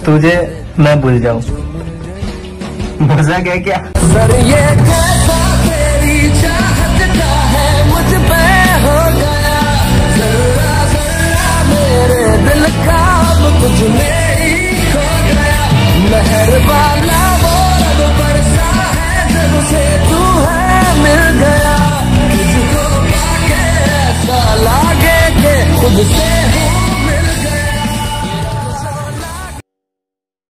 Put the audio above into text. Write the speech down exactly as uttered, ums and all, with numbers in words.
तुझे मैं भूल जाऊं। मजाक है क्या? सर ये कैसा तेरी चाहत का है मुझ पे हो गया, जरा जरा मेरे दिल का अब तुझ में ही खो गया। मेहरबाना वो रब बरसा है जब से तू है मिल गया, तुझको पाके ऐसा लागे के खुद से